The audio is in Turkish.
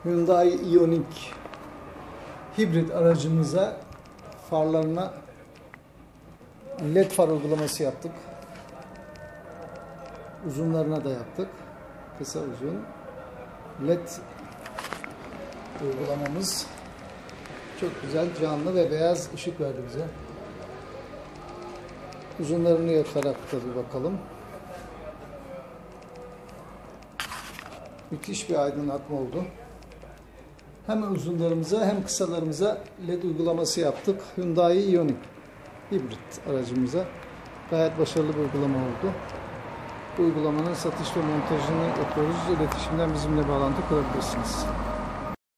Hyundai Ioniq hibrit aracımıza farlarına LED far uygulaması yaptık. Uzunlarına da yaptık. Kısa uzun LED uygulamamız çok güzel, canlı ve beyaz ışık verdi bize. Uzunlarını yakarak bir bakalım. Müthiş bir aydınlatma oldu. Hem uzunlarımıza hem kısalarımıza LED uygulaması yaptık. Hyundai Ioniq hibrit aracımıza. Gayet başarılı bir uygulama oldu. Bu uygulamanın satış ve montajını yapıyoruz. İletişimden bizimle bağlantı kurabilirsiniz.